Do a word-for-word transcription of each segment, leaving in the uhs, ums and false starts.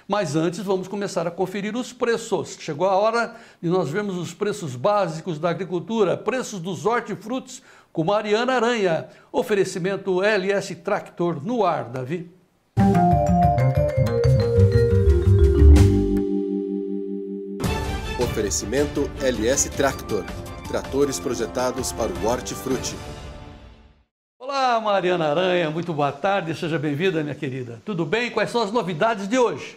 Mas antes vamos começar a conferir os preços. Chegou a hora de nós vermos os preços básicos da agricultura, preços dos hortifrutis com Mariana Aranha. Oferecimento L S Tractor no ar, Davi. Oferecimento L S Tractor, tratores projetados para o hortifruti. Olá, Mariana Aranha, muito boa tarde, seja bem-vinda, minha querida. Tudo bem? Quais são as novidades de hoje?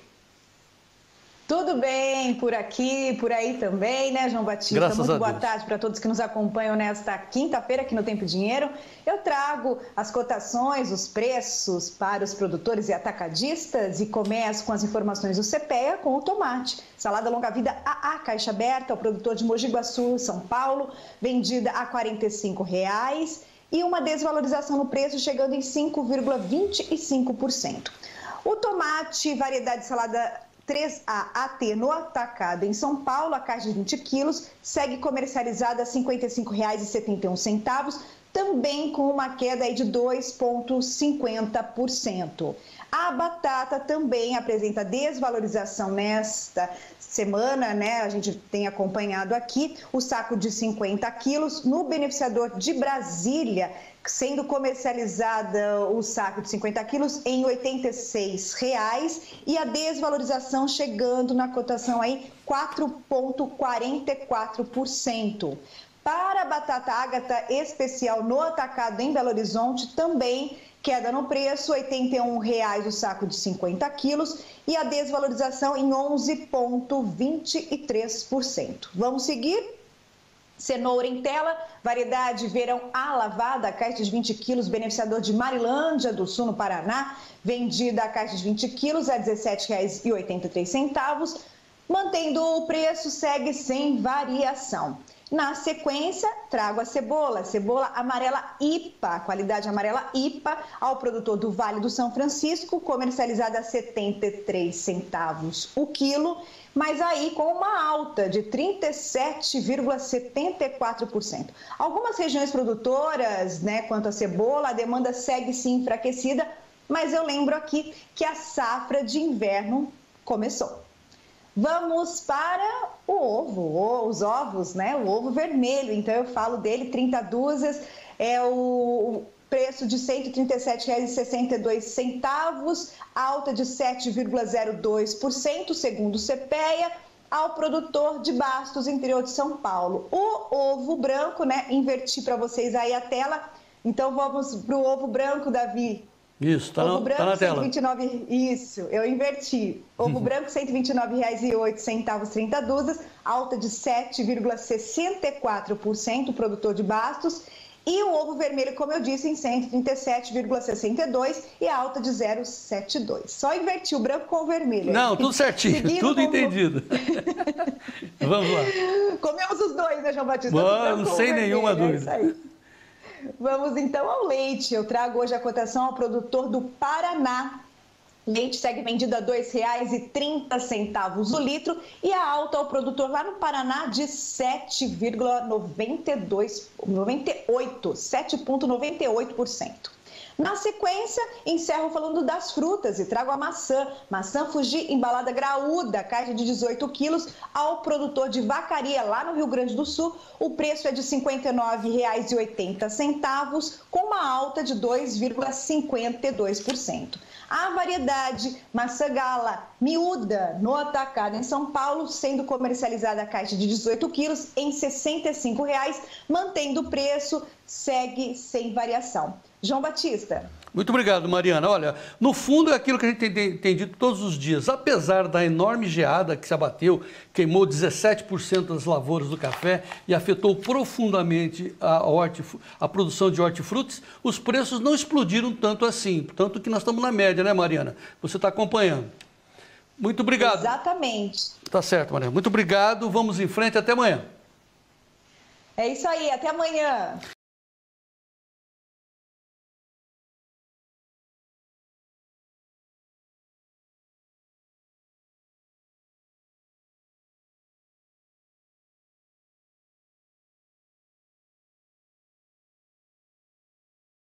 Tudo bem, por aqui, por aí também, né, João Batista? Graças Muito a boa Deus. tarde para todos que nos acompanham nesta quinta-feira aqui no Tempo e Dinheiro. Eu trago as cotações, os preços para os produtores e atacadistas e começo com as informações do CEPEA com o tomate. Salada longa-vida A A, caixa aberta, ao produtor de Mogi Guaçu, São Paulo, vendida a quarenta e cinco reais e uma desvalorização no preço chegando em cinco vírgula vinte e cinco por cento. O tomate, variedade salada três A A T no atacado em São Paulo, a caixa de vinte quilos, segue comercializada a cinquenta e cinco reais e setenta e um centavos, também com uma queda aí de dois vírgula cinquenta por cento. A batata também apresenta desvalorização nesta semana, né? A gente tem acompanhado aqui o saco de cinquenta quilos no beneficiador de Brasília, sendo comercializada o saco de cinquenta quilos em oitenta e seis reais e a desvalorização chegando na cotação aí quatro vírgula quarenta e quatro por cento. Para a batata ágata especial no atacado em Belo Horizonte, também queda no preço, oitenta e um reais o saco de cinquenta quilos e a desvalorização em onze vírgula vinte e três por cento. Vamos seguir? Cenoura em tela, variedade verão A lavada, caixa de vinte quilos, beneficiador de Marilândia do Sul, no Paraná, vendida a caixa de vinte quilos a dezessete reais e oitenta e três centavos, mantendo o preço, segue sem variação. Na sequência, trago a cebola, cebola amarela I P A, qualidade amarela I P A, ao produtor do Vale do São Francisco, comercializada a setenta e três centavos o quilo, mas aí com uma alta de trinta e sete vírgula setenta e quatro por cento. Algumas regiões produtoras, né, quanto à cebola, a demanda segue sim enfraquecida, mas eu lembro aqui que a safra de inverno começou. Vamos para o ovo, os ovos, né? O ovo vermelho, então eu falo dele, trinta dúzias, é o preço de cento e trinta e sete reais e sessenta e dois centavos, alta de sete vírgula zero dois por cento, segundo o CEPEA, ao produtor de Bastos, interior de São Paulo. O ovo branco, né? Inverti para vocês aí a tela, então vamos para o ovo branco, Davi. Isso, está na, tá na tela. cento e vinte e nove, isso, eu inverti. Ovo branco, cento e vinte e nove reais e oito centavos, trinta dúzias, alta de sete vírgula sessenta e quatro por cento, produtor de Bastos. E o ovo vermelho, como eu disse, em cento e trinta e sete vírgula sessenta e dois e alta de zero vírgula setenta e dois. Só inverti o branco com o vermelho. Não, tudo certinho, Seguindo tudo como... entendido. Vamos lá. Comemos os dois, né, João Batista? Vamos, sem nenhuma dúvida. É isso aí. Vamos então ao leite. Eu trago hoje a cotação ao produtor do Paraná. Leite segue vendido a dois reais e trinta centavos o litro e a alta ao produtor lá no Paraná de sete vírgula noventa e dois, noventa e oito, sete vírgula noventa e oito por cento. Na sequência, encerro falando das frutas e trago a maçã. Maçã Fuji embalada graúda, caixa de dezoito quilos, ao produtor de Vacaria, lá no Rio Grande do Sul. O preço é de cinquenta e nove reais e oitenta centavos, com uma alta de dois vírgula cinquenta e dois por cento. A variedade maçã gala miúda no atacado em São Paulo, sendo comercializada a caixa de dezoito quilos em sessenta e cinco reais, mantendo o preço, segue sem variação. João Batista. Muito obrigado, Mariana. Olha, no fundo é aquilo que a gente tem, tem dito todos os dias. Apesar da enorme geada que se abateu, queimou dezessete por cento das lavouras do café e afetou profundamente a, hortif- a produção de hortifrutis, os preços não explodiram tanto assim. Tanto que nós estamos na média, né, Mariana? Você está acompanhando. Muito obrigado. Exatamente. Tá certo, Mariana. Muito obrigado. Vamos em frente. Até amanhã. É isso aí. Até amanhã.